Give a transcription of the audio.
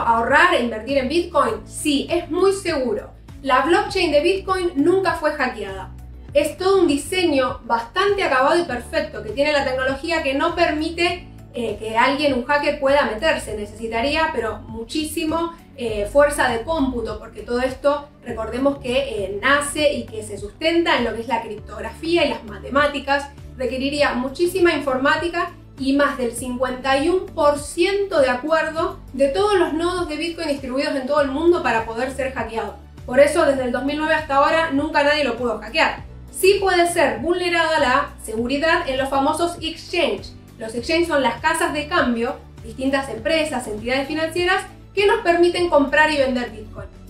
ahorrar e invertir en Bitcoin? Sí, es muy seguro. La blockchain de Bitcoin nunca fue hackeada. Es todo un diseño bastante acabado y perfecto que tiene la tecnología que no permite que alguien, un hacker, pueda meterse. Necesitaría, pero muchísimo fuerza de cómputo, porque todo esto, recordemos que nace y que se sustenta en lo que es la criptografía y las matemáticas. Requeriría muchísima informática y más del 51% de acuerdo de todos los nodos de Bitcoin distribuidos en todo el mundo para poder ser hackeado. Por eso, desde el 2009 hasta ahora, nunca nadie lo pudo hackear. Sí puede ser vulnerada la seguridad en los famosos exchange. Los exchange son las casas de cambio, distintas empresas, entidades financieras que nos permiten comprar y vender Bitcoin.